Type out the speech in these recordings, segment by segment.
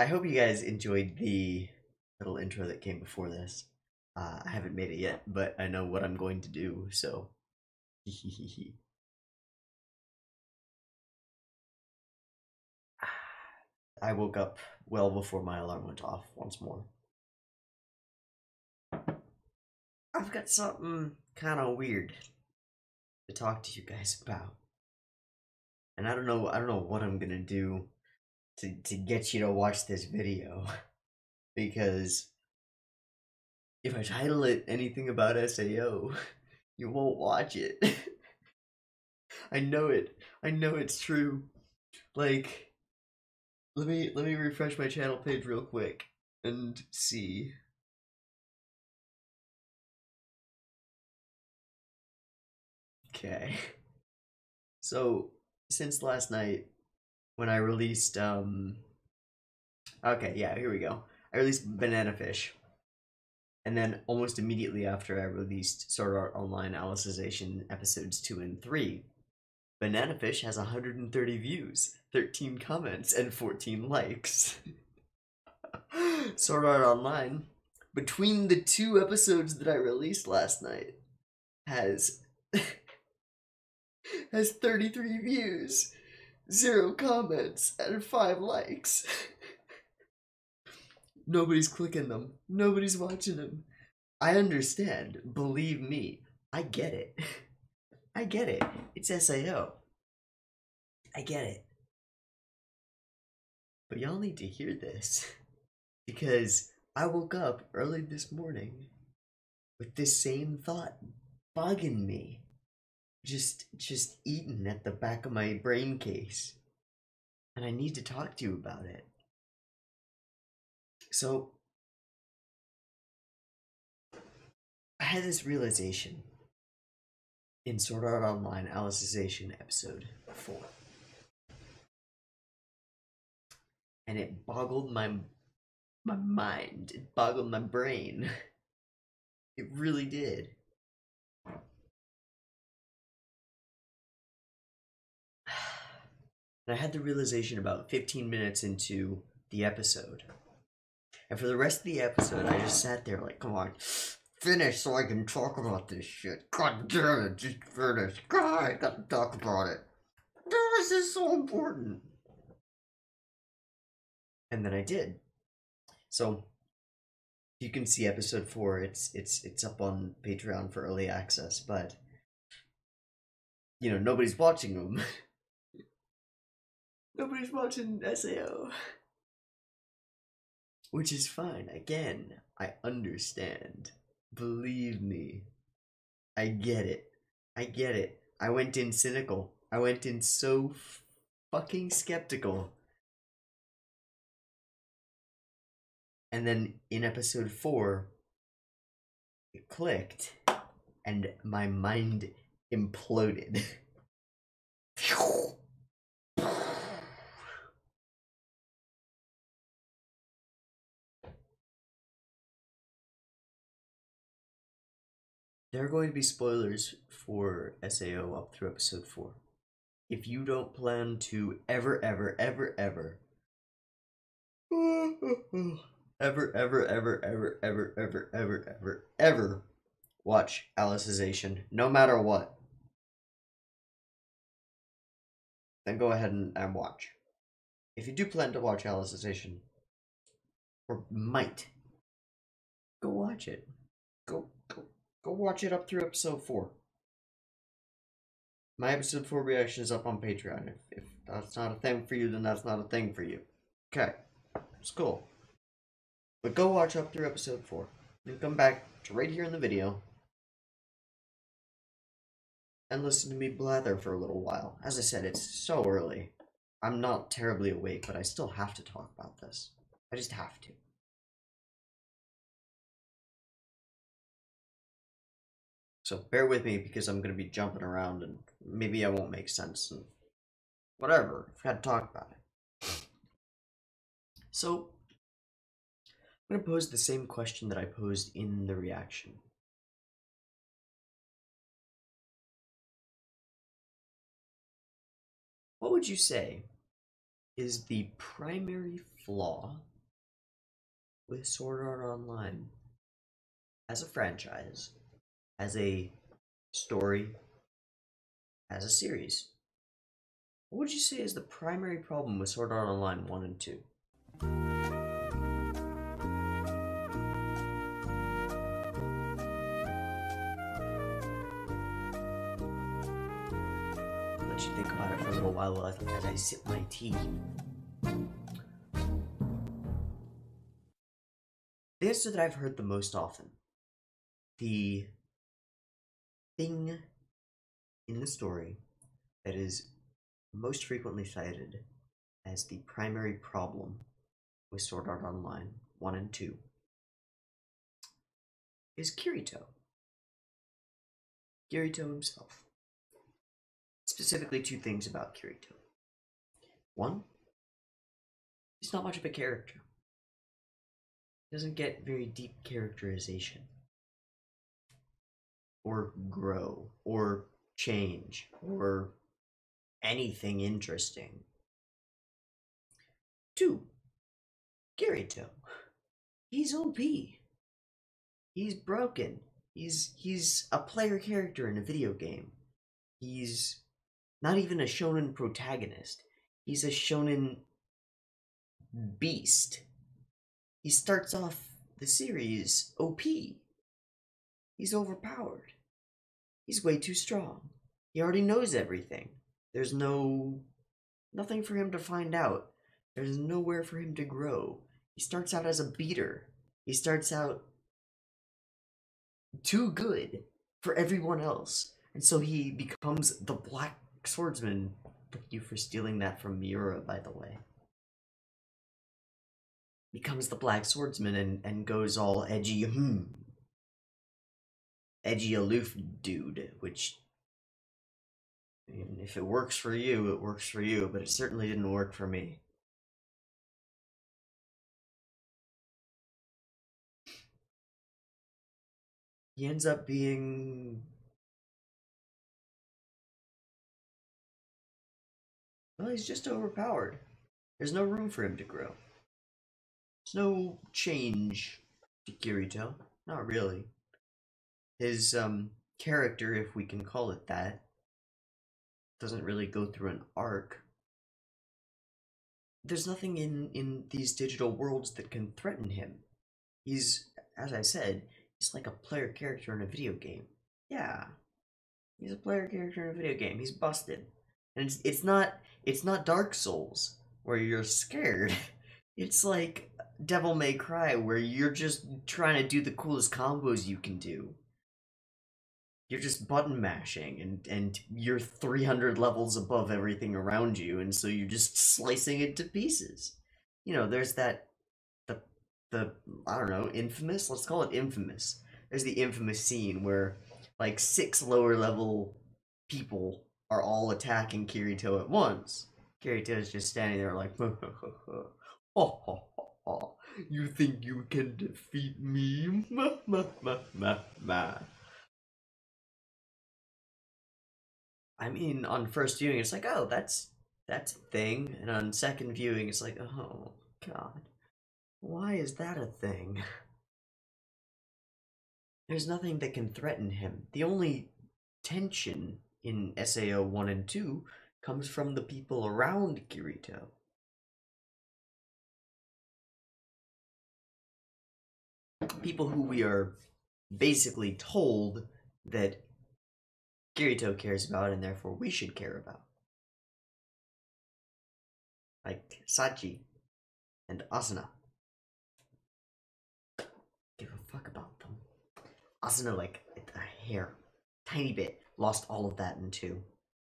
I hope you guys enjoyed the little intro that came before this. I haven't made it yet, but I know what I'm going to do, so I woke up well before my alarm went off once more. I've got something kind of weird to talk to you guys about. And I don't know what I'm gonna do to get you to watch this video. Because if I title it anything about SAO, you won't watch it. I know it. I know it's true. Like, let me refresh my channel page real quick and see. Okay. So, since last night when I released okay, yeah, here we go. I released Banana Fish. And then almost immediately after I released Sword Art Online Alicization episodes 2 and 3, Banana Fish has 130 views, 13 comments, and 14 likes. Sword Art Online, between the 2 episodes that I released last night, has 33 views, 0 comments, and 5 likes. Nobody's clicking them. Nobody's watching them. I understand. Believe me. I get it. I get it. It's SAO. I get it. But y'all need to hear this. Because I woke up early this morning with this same thought bugging me. Just eating at the back of my brain case. And I need to talk to you about it. So, I had this realization in Sword Art Online Alicization episode 4. And it boggled my mind. It boggled my brain. It really did. And I had the realization about 15 minutes into the episode. And for the rest of the episode, I just sat there like, come on, finish so I can talk about this shit. God damn it, just finish. God, I gotta talk about it. This is so important. And then I did. So you can see episode 4. It's up on Patreon for early access, but you know, nobody's watching them. Nobody's watching SAO. Which is fine. Again, I understand. Believe me. I get it. I get it. I went in cynical. I went in so fucking skeptical. And then in episode 4, it clicked, and my mind imploded. There are going to be spoilers for SAO up through episode 4. If you don't plan to ever watch Alicization, no matter what, then go ahead and watch. If you do plan to watch Alicization, or might, go watch it. Go watch it up through episode 4. My episode 4 reaction is up on Patreon. If that's not a thing for you, then that's not a thing for you. Okay, it's cool. But go watch up through episode 4. Then come back to right here in the video and listen to me blather for a little while. As I said, it's so early. I'm not terribly awake, but I still have to talk about this. I just have to. So bear with me because I'm going to be jumping around and maybe I won't make sense and whatever. I've got to talk about it. So I'm going to pose the same question that I posed in the reaction. What would you say is the primary flaw with Sword Art Online as a franchise, as a story, as a series? What would you say is the primary problem with Sword Art Online 1 and 2? I'll let you think about it for a little while as I sip my tea. The answer that I've heard the most often, the thing in the story that is most frequently cited as the primary problem with Sword Art Online 1 and 2 is Kirito. Kirito himself. Specifically, two things about Kirito. One, he's not much of a character. He doesn't get very deep characterization, or grow, or change, or anything interesting. Two, Kirito. He's OP. He's broken. He's a player character in a video game. He's not even a shonen protagonist. He's a shonen beast. He starts off the series OP. He's overpowered. He's way too strong. He already knows everything. There's nothing for him to find out. There's nowhere for him to grow. He starts out as a beater. He starts out too good for everyone else. And so he becomes the Black Swordsman. Thank you for stealing that from Miura, by the way. Becomes the Black Swordsman and goes all edgy, edgy aloof dude, which, I mean, if it works for you, it works for you, but it certainly didn't work for me. He ends up being... well, he's just overpowered. There's no room for him to grow. There's no change to Kirito. Not really. His character, if we can call it that, doesn't really go through an arc. There's nothing in these digital worlds that can threaten him. He's, as I said, he's like a player character in a video game. Yeah, he's a player character in a video game. He's busted, and it's not Dark Souls where you're scared. It's like Devil May Cry where you're just trying to do the coolest combos you can do. You're just button mashing, and you're 300 levels above everything around you, and so you're just slicing it to pieces. You know, there's that the I don't know, infamous. Let's call it infamous. There's the infamous scene where like 6 lower level people are all attacking Kirito at once. Kirito's just standing there like, oh, you think you can defeat me? I mean, on first viewing, it's like, oh, that's a thing, and on second viewing, it's like, oh god, why is that a thing? There's nothing that can threaten him. The only tension in SAO 1 and 2 comes from the people around Kirito. People who we are basically told that Kirito cares about and therefore we should care about. Like Sachi and Asuna. Give a fuck about them. Asuna, like, a hair. Tiny bit. Lost all of that in 2.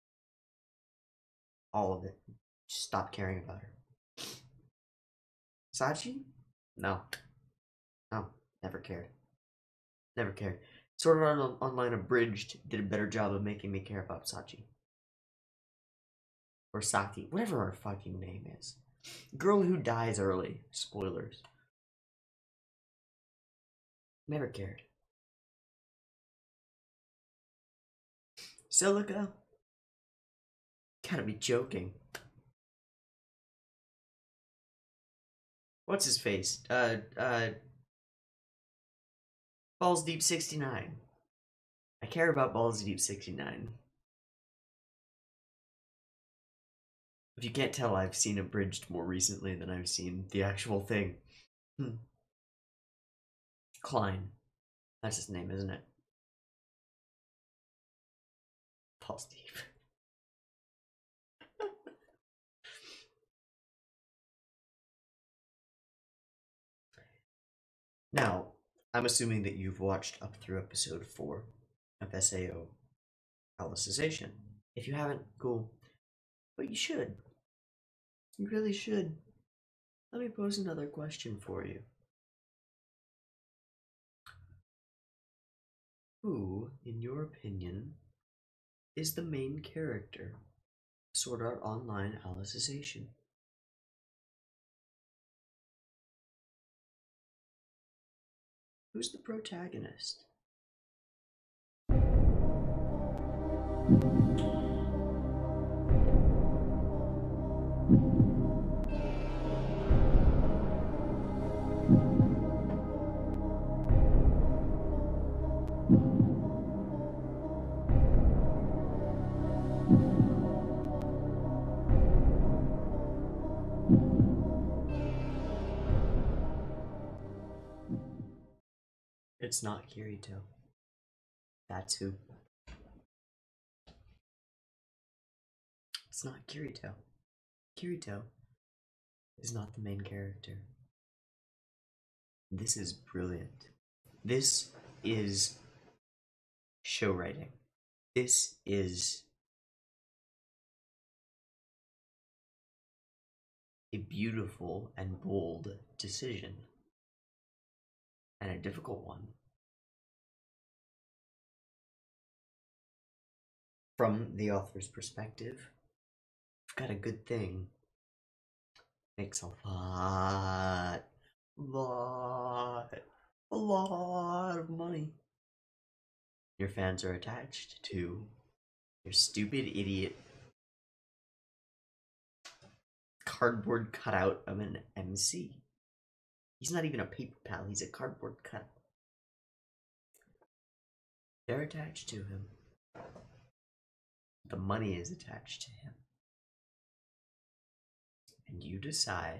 All of it. Just stopped caring about her. Sachi? No. No. Never cared. Never cared. Sword Art Online Abridged did a better job of making me care about Sachi. Or Saki. Whatever her fucking name is. Girl who dies early. Spoilers. Never cared. Silica? Gotta be joking. what's his face? Balls Deep 69. I care about Balls Deep 69. If you can't tell, I've seen Abridged more recently than I've seen the actual thing. Klein. That's his name, isn't it? Balls Deep. Now, I'm assuming that you've watched up through episode 4 of SAO Alicization. If you haven't, cool. But you should. You really should. Let me pose another question for you. Who, in your opinion, is the main character of Sword Art Online Alicization? Who's the protagonist? It's not Kirito. That's who. It's not Kirito. Kirito is not the main character. This is brilliant. This is show writing. This is a beautiful and bold decision, and a difficult one. From the author's perspective, we've got a good thing. Makes a lot of money. Your fans are attached to your stupid idiot cardboard cutout of an MC. He's not even a paper pal, he's a cardboard cutout. They're attached to him. The money is attached to him. And you decide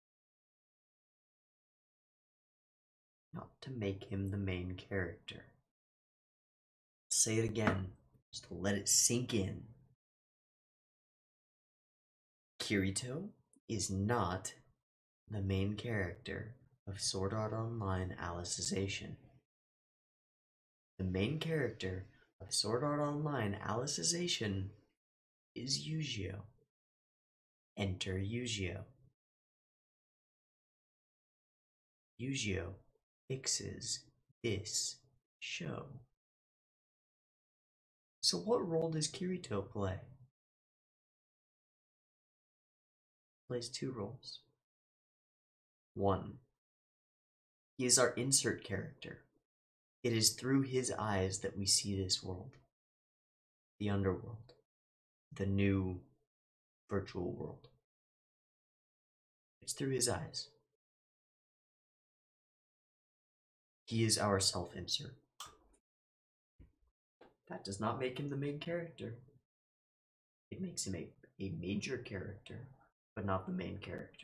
not to make him the main character. I'll say it again, just to let it sink in. Kirito is not the main character of Sword Art Online Alicization. The main character of Sword Art Online Alicization is Eiyuu. Enter Eiyuu. Eiyuu fixes this show. So what role does Kirito play? Plays 2 roles. 1. He is our insert character. It is through his eyes that we see this world. The underworld. The new virtual world. It's through his eyes. He is our self-insert. That does not make him the main character. It makes him a major character, but not the main character.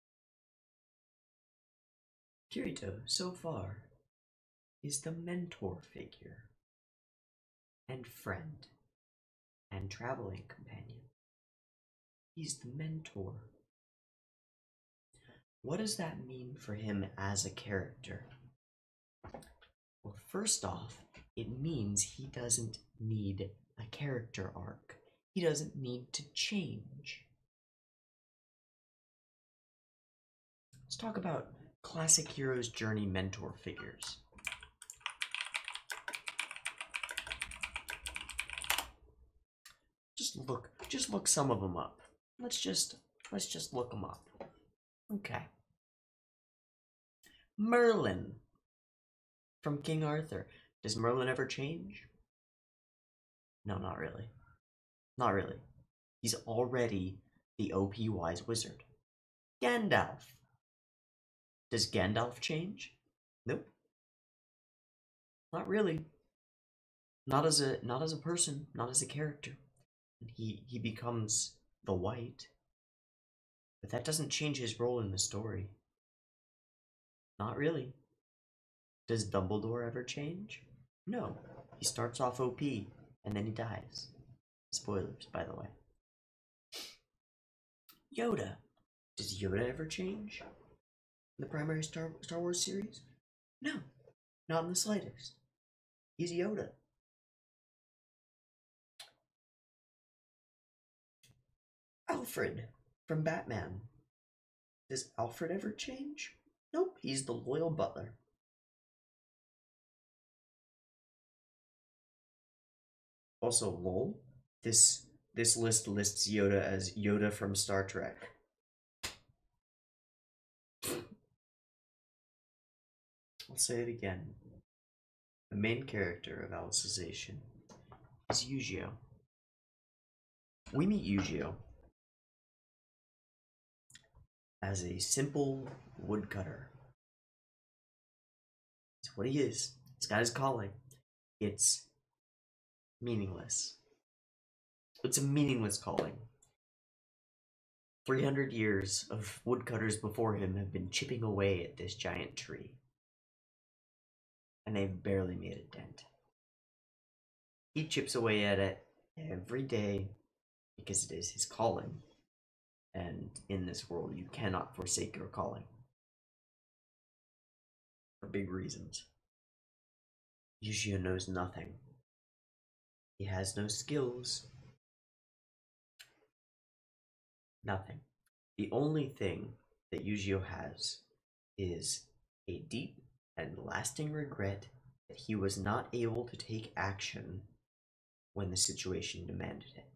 Kirito, so far, is the mentor figure, and friend, and traveling companion. He's the mentor. What does that mean for him as a character? Well, first off, it means he doesn't need a character arc. He doesn't need to change. Let's talk about classic hero's journey mentor figures. Just look some of them up. Let's just look them up. Okay. Merlin from King Arthur. Does Merlin ever change? No, not really. Not really. He's already the OP wise wizard. Gandalf. Does Gandalf change? Nope. Not really. Not as a person, not as a character. He becomes the White, but that doesn't change his role in the story. Not really. Does Dumbledore ever change? No. He starts off OP and then he dies. Spoilers, by the way. Yoda. Does Yoda ever change in the primary Star Wars series? No, not in the slightest. He's Yoda. Alfred from Batman. Does Alfred ever change? Nope, he's the loyal butler. Also, lol, this list lists Yoda as Yoda from Star Trek. I'll say it again. The main character of Alicization is Eugeo. We meet Eugeo as a simple woodcutter. It's what he is. He's got his calling. It's meaningless. It's a meaningless calling. 300 years of woodcutters before him have been chipping away at this giant tree. And they've barely made a dent. He chips away at it every day because it is his calling. And in this world, you cannot forsake your calling. For big reasons. Eugeo knows nothing. He has no skills. Nothing. The only thing that Eugeo has is a deep and lasting regret that he was not able to take action when the situation demanded it.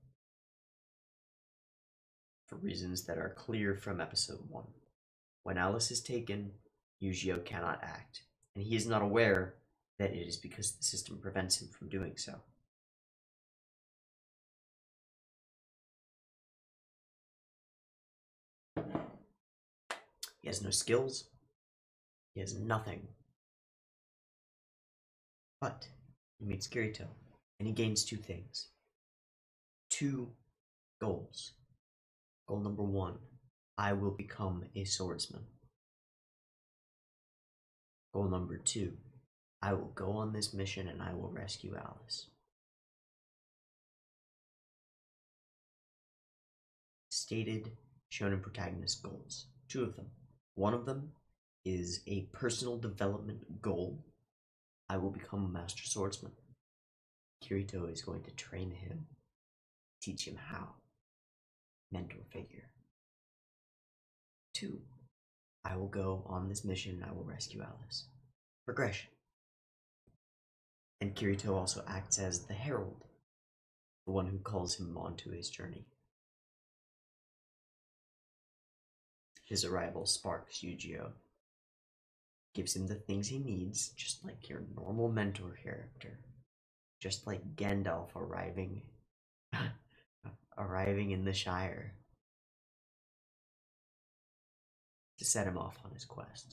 For reasons that are clear from episode 1. When Alice is taken, Eugeo cannot act, and he is not aware that it is because the system prevents him from doing so. He has no skills. He has nothing. But he meets Kirito, and he gains 2 things. 2 goals. Goal number 1, I will become a swordsman. Goal number 2, I will go on this mission and I will rescue Alice. Stated Shounen protagonist goals. 2 of them. One of them is a personal development goal. I will become a master swordsman. Kirito is going to train him, teach him how. Mentor figure. 2, I will go on this mission and I will rescue Alice. Progression. And Kirito also acts as the herald, the one who calls him onto his journey. His arrival sparks Eugeo, gives him the things he needs, just like your normal mentor character, just like Gandalf arriving in the Shire to set him off on his quest,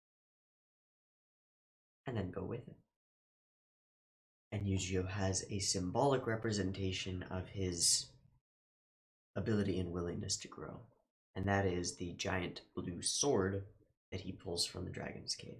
and then go with it. And Eugeo has a symbolic representation of his ability and willingness to grow, and that is the giant blue sword that he pulls from the dragon's cave.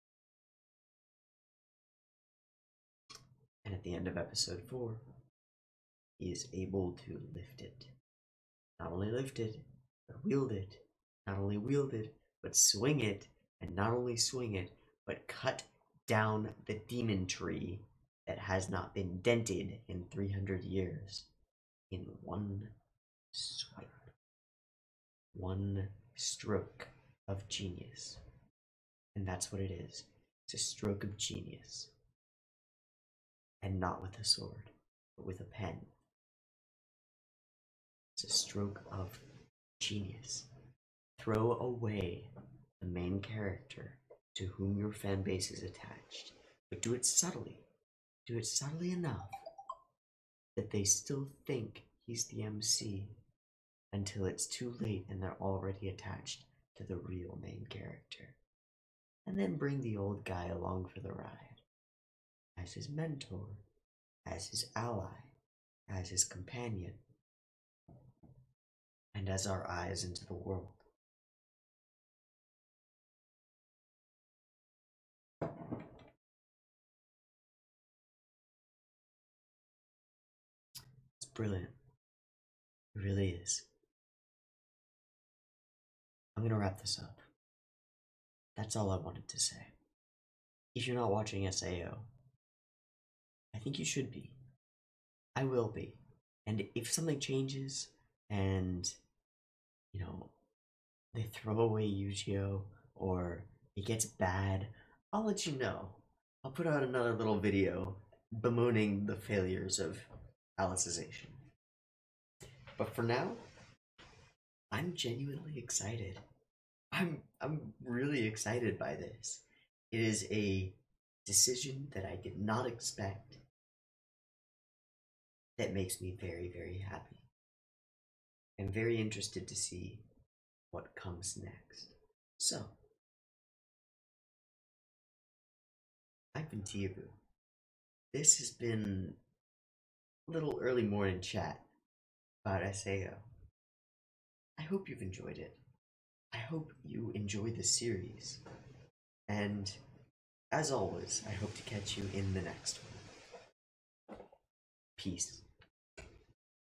And at the end of episode 4, he is able to lift it. Not only lift it, but wield it. Not only wield it, but swing it. And not only swing it, but cut down the demon tree that has not been dented in 300 years in one swipe. One stroke of genius. And that's what it is. It's a stroke of genius. And not with a sword, but with a pen. It's a stroke of genius. Throw away the main character to whom your fan base is attached, but do it subtly. Do it subtly enough that they still think he's the MC until it's too late and they're already attached to the real main character. and then bring the old guy along for the ride as his mentor, as his ally, as his companion, and as our eyes into the world. It's brilliant. It really is. I'm gonna wrap this up. That's all I wanted to say. If you're not watching SAO, I think you should be. I will be. And if something changes and, you know, they throw away Yu-Gi-Oh! Or it gets bad, I'll let you know. I'll put out another little video bemoaning the failures of Alicization. But for now, I'm genuinely excited. I'm really excited by this. It is a decision that I did not expect that makes me very, very happy. I'm very interested to see what comes next. So, I've been TeeHee. This has been a little early morning chat about SAO. I hope you've enjoyed it. I hope you enjoy the series. And as always, I hope to catch you in the next one. Peace.